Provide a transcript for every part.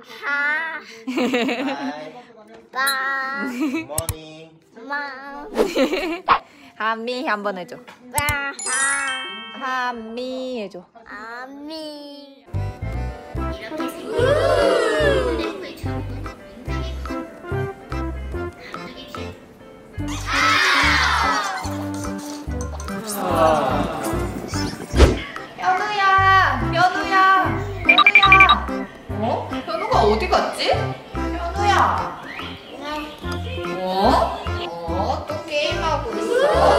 하. 빠. 모닝. 마. 한미 한번 해줘. 빠. 하. 한미 해줘. 아미. 현우야, 현우야, 현우야. 어? 현우가 어디 갔지? 현우야. 또 게임하고 있어?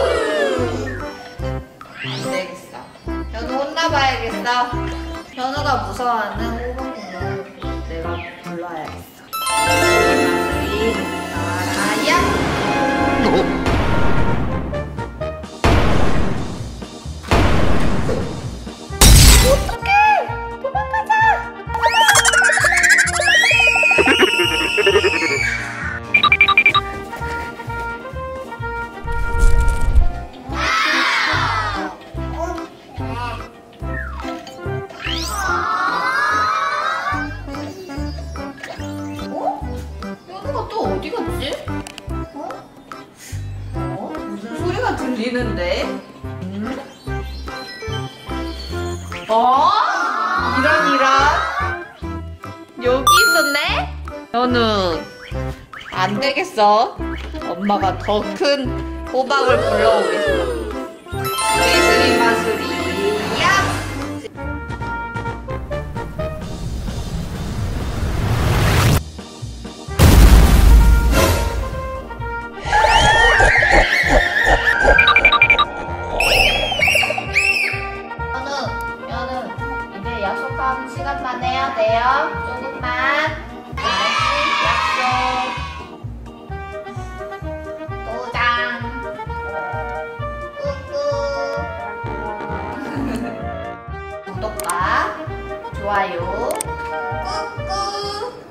안 되겠어. 현우 혼나봐야겠어. 현우가 무서워하는 호박국을 내가 불러야겠어. 마술이 나와라야. 어떡해! 도망가자! 현우가 또 어디 갔지? 무슨 소리가 들리는데? 이런 여기 있었네? 현우 안 되겠어. 엄마가 더 큰 호박을 불러오겠어. 예술이 마술이야. 현우 이제 약속한 시간만 해야 돼요. 조금만. 알았지? 약속. 도장. 꾹꾹. 구독과 좋아요. 꾹꾹.